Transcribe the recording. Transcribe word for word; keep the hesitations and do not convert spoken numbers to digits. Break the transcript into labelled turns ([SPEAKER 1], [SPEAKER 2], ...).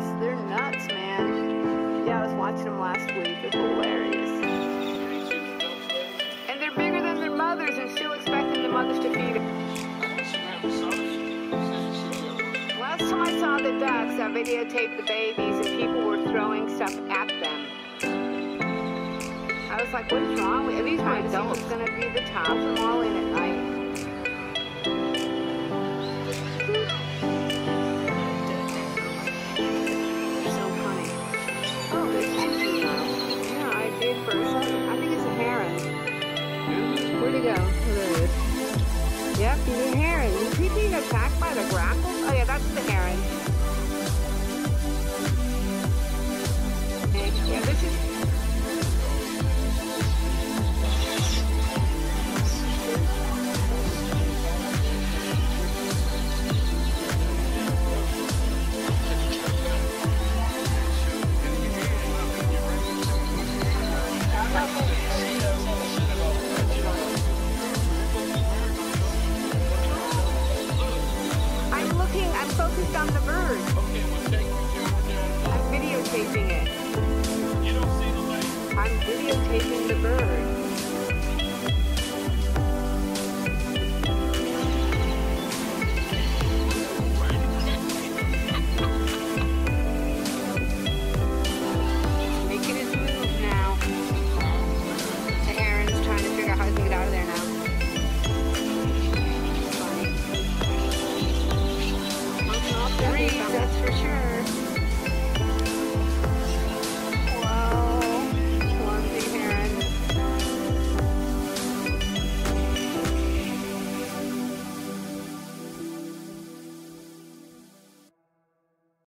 [SPEAKER 1] they're nuts, man. Yeah, I was watching them last week. They're hilarious. And they're bigger than their mothers and still expecting the mothers to feed them. Last time I saw the ducks, I videotaped the babies and people were throwing stuff at them. I was like, what is wrong with these? My adults going to be the top from all in at night. So funny. Oh, there's two juvenile. Yeah, I did first. I think it's a heron. Where'd he go? Oh, there it is. Yep, he's a heron. Is he being attacked by the grackles? Oh yeah, that's the heron. Yeah, this is... focused on the bird.
[SPEAKER 2] Okay, well, take
[SPEAKER 1] I'm videotaping it.
[SPEAKER 2] You don't see the light.
[SPEAKER 1] I'm videotaping the bird.